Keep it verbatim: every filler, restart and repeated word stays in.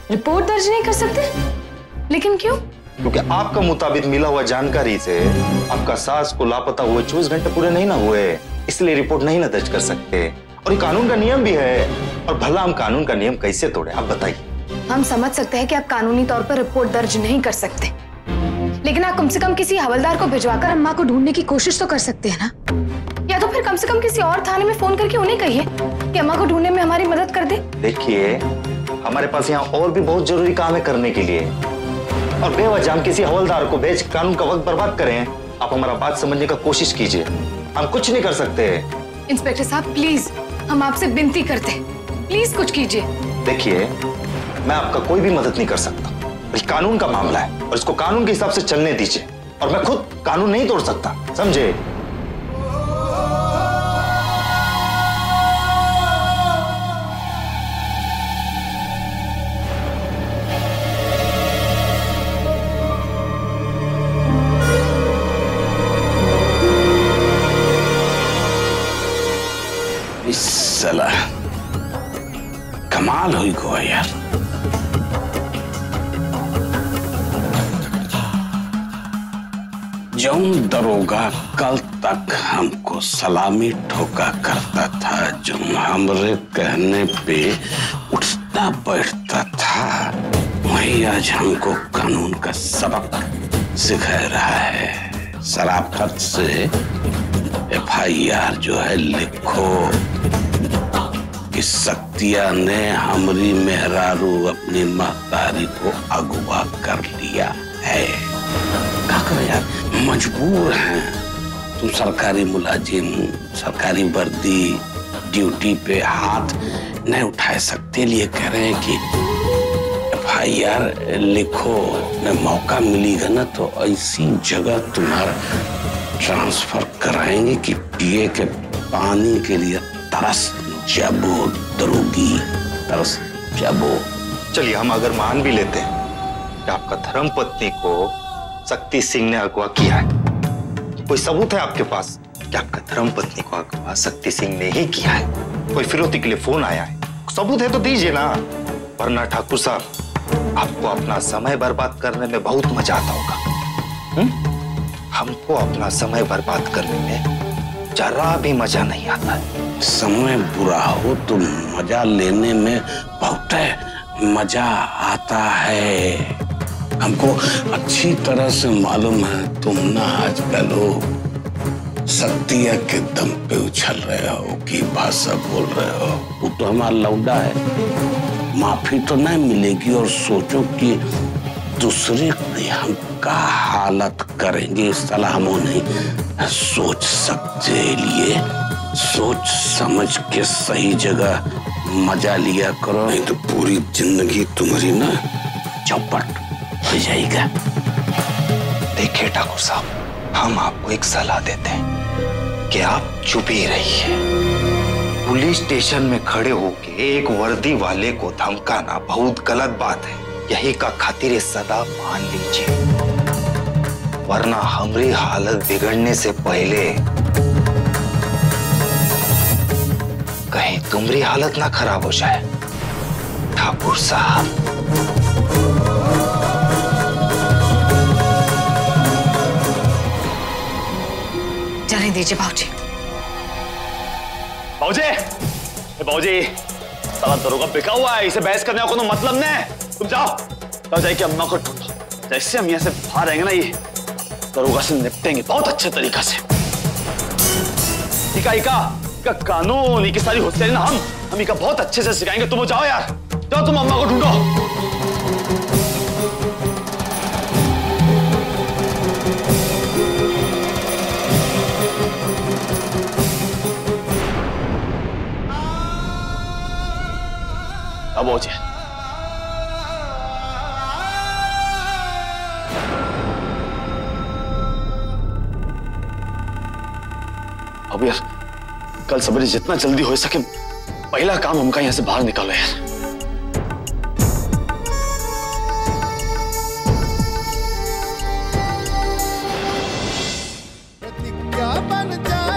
Report दर्ज नहीं कर सकते? लेकिन क्यों? क्योंकि आपका मुताबिक मिला हुआ जानकारी से आपका सास को लापता हुए चौबीस घंटे पूरे नहीं ना हुए, इसलिए रिपोर्ट नहीं ना दर्ज कर सकते। और ये कानून का नियम भी है। और भला हम कानून का नियम कैसे तोड़े, आप बताइए। हम समझ सकते हैं कि आप कानूनी तौर पर रिपोर्ट दर्ज नहीं कर सकते, लेकिन आप कम से कम किसी हवलदार को भिजवाकर अम्मा को ढूंढने की कोशिश तो कर सकते हैं ना। या तो फिर कम से कम किसी और थाने में फोन करके उन्हें कहिए कि अम्मा को ढूंढने में हमारी मदद कर दे। देखिए, हमारे पास यहाँ और भी बहुत जरूरी काम है करने के लिए, और बेवजह हम किसी हवलदार को भेज कानून का वक्त बर्बाद करें। आप हमारा बात समझने का कोशिश कीजिए, हम कुछ नहीं कर सकते। इंस्पेक्टर साहब प्लीज, हम आपसे विनती करते हैं, प्लीज कुछ कीजिए। देखिए, मैं आपका कोई भी मदद नहीं कर सकता। ये कानून का मामला है और इसको कानून के हिसाब से चलने दीजिए, और मैं खुद कानून नहीं तोड़ सकता, समझे? साला कमाल हुई को यार। जौन दरोगा कल तक हमको सलामी ठोका करता था, जो हमरे कहने पे उठता बैठता था, वही आज हमको कानून का सबक सिखा रहा है। शराफत से एफ आई आर जो है लिखो कि शक्तिया ने हमरी मेहरारू अपनी महतारी को अगवा कर लिया है। क्या करो यार, मजबूर हैं। तुम सरकारी मुलाजिम, सरकारी वर्दी, ड्यूटी पे हाथ नहीं उठा सकते, लिए कह रहे हैं कि एफ आई आर लिखो। न मौका मिलेगा ना तो ऐसी जगह तुम्हारा ट्रांसफर कराएंगे कि पिए के पानी के लिए तरस जाबो, दरोगी तरस जाबो। चलिए, हम अगर मान भी लेते हैं कि आपका धर्मपत्नी को शक्ति सिंह ने अगवा किया है, तो कोई सबूत है आपके पास कि आपका धर्मपत्नी को अगवा शक्ति सिंह ने ही किया है? कोई फिरौती के लिए फोन आया है, सबूत है तो दीजिए ना। वरना ठाकुर साहब, आपको अपना समय बर्बाद करने में बहुत मजा आता होगा। हुँ? हमको अपना समय बर्बाद करने में जरा भी मजा नहीं आता है। समय बुरा हो तो मजा लेने में बहुत मजा आता है। हमको अच्छी तरह से मालूम है तुम ना आजकल हो सत्या के दम पे उछल रहे हो कि भाषा बोल रहे हो। वो तो हमारा लौंडा है, माफी तो नहीं मिलेगी। और सोचो कि दूसरे हम का हालत करेंगे, सलाह नहीं सोच सकते। लिए सोच समझ के सही जगह मजा लिया करो, नहीं तो पूरी जिंदगी तुम्हारी ना चौपट हो जाएगा। देखिए ठाकुर साहब, हम आपको एक सलाह देते हैं कि आप चुप ही रहिए। पुलिस स्टेशन में खड़े होके एक वर्दी वाले को धमकाना बहुत गलत बात है। यही का खातिर सदा मान लीजिए, वरना हमारी हालत बिगड़ने से पहले कहीं तुम्हारी हालत ना खराब हो जाए। ठाकुर साहब, जाने दीजिए बाबूजी। बाबूजी, बाबूजी, साला दरोगा बिका हुआ है, इसे बहस करने का कोई मतलब नहीं। तुम जाओ, जाओ जाके अम्मा को ढूंढो। जैसे हम यहाँ से बाहर आएंगे ना, ये दरोगा से निपटेंगे बहुत अच्छे तरीका से। इका इका इका कानून, इकी सारी होशियारी ना हम हम इका बहुत अच्छे से सिखाएंगे। तुम जाओ यार, जाओ तुम अम्मा को ढूंढो। अब हो जाए। अब यार, कल सवेरे जितना जल्दी हो सके पहला काम हमका यहां से बाहर निकालो यार। प्रतिज्ञा बन जा